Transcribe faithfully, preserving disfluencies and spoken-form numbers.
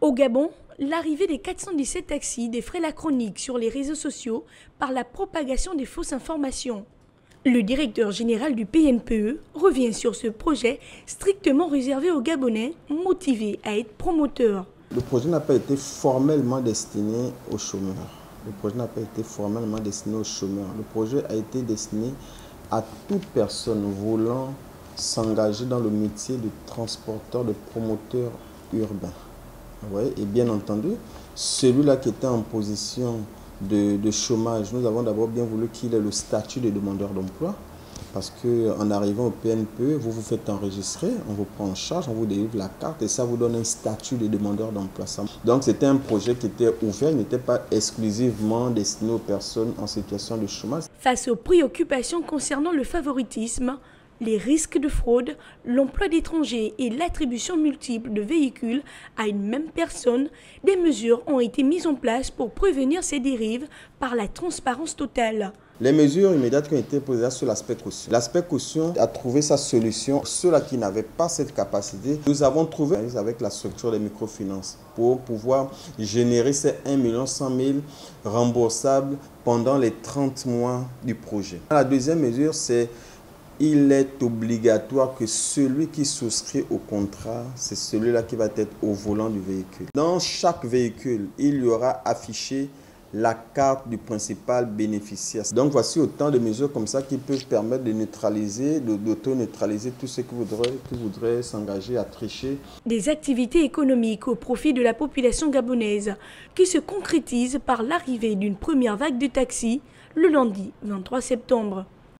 Au Gabon, l'arrivée des quatre cent dix-sept taxis défraie la chronique sur les réseaux sociaux par la propagation des fausses informations. Le directeur général du P N P E revient sur ce projet strictement réservé aux Gabonais motivés à être promoteurs. Le projet n'a pas été formellement destiné aux chômeurs. Le projet n'a pas été formellement destiné aux chômeurs. Le projet a été destiné à toute personne voulant s'engager dans le métier de transporteur, de promoteur urbain. Ouais, et bien entendu, celui-là qui était en position de, de chômage, nous avons d'abord bien voulu qu'il ait le statut de demandeur d'emploi. Parce qu'en arrivant au P N P E, vous vous faites enregistrer, on vous prend en charge, on vous délivre la carte et ça vous donne un statut de demandeur d'emploi. Donc c'était un projet qui était ouvert, il n'était pas exclusivement destiné aux personnes en situation de chômage. Face aux préoccupations concernant le favoritisme, les risques de fraude, l'emploi d'étrangers et l'attribution multiple de véhicules à une même personne, des mesures ont été mises en place pour prévenir ces dérives par la transparence totale. Les mesures immédiates qui ont été posées sur l'aspect caution. L'aspect caution a trouvé sa solution. Ceux-là qui n'avaient pas cette capacité, nous avons trouvé avec la structure des microfinances pour pouvoir générer ces un million cent mille remboursables pendant les trente mois du projet. La deuxième mesure, c'est il est obligatoire que celui qui souscrit au contrat, c'est celui-là qui va être au volant du véhicule. Dans chaque véhicule, il y aura affiché la carte du principal bénéficiaire. Donc voici autant de mesures comme ça qui peuvent permettre de neutraliser, d'auto-neutraliser tous ceux qui voudraient, qui voudraient s'engager à tricher. Des activités économiques au profit de la population gabonaise qui se concrétisent par l'arrivée d'une première vague de taxis le lundi vingt-trois septembre.